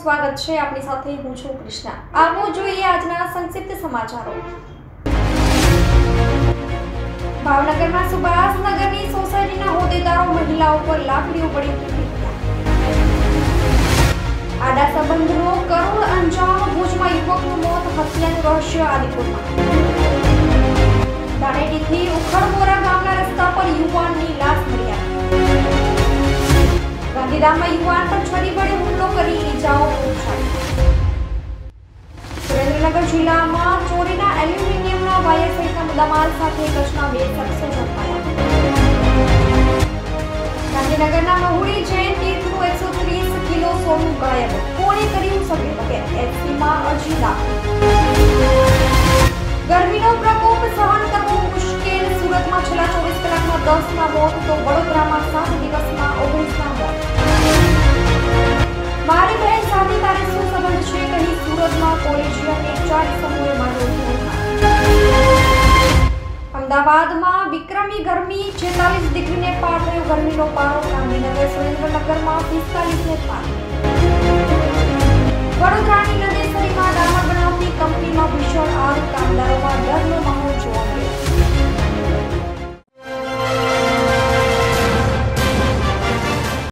સ્વાગત છે આપની સાથે હું છું કૃષ્ણા। આવો જોઈએ આજના સંક્ષિપ્ત સમાચારો। ભાવનગરમાં સુભાષનગરની સોસાયટીના હોદ્દેદારો મહિલાઓ પર લાકડીઓ વડે પીટી થયા। આડા સંબંધનો કરુણ અંજામ, ભુજમાં યુવકનું મોત, હત્યાનું રહસ્ય આદિપુરમાં। દાણેટીથી ઉખડમોરા ગામના રસ્તા પર યુવાનની લાશ મળી આવી। ગાંધીધામમાં યુવાન પર છરી વડે હુમલો કરી ઈજાઓ પહોંચાડી। સુરેન્દ્રનગર જિલ્લામાં ચોરીના એલ્યુમિનિયમના વાયર સહિતના મુદ્દામાલ સાથે કચ્છના 2 શખ્સો ઝડપાયા। ગાંધીનગરના મહુડી જૈન તીર્થનું 130 કિલો સોનું ગાયબ, કોણે કર્યું સભ્ય? એસસીમાં અરજી દાખલ। ગરમીનો પ્રકોપ સહન કરવો મુશ્કેલ, સુરતમાં છેલ્લા 24 કલાકમાં 10ના મોત તો વડોદરામાં 7 દિવસમાં 19ના મોત। મારી બહેન સાથે તારે શું સંબંધ છે કહી સુરતમાં કોલેજિયનને 4 સમૂહે માર્યો। અમદાવાદમાં વિક્રમી ગરમી, 46 ડિગ્રીને પાર થયો ગરમીનો પારો। ગાંધીનગર સુરેન્દ્રનગરમાં 45ને પાર। વડોદરાની નદેસરીમાં ડામર બનાવતી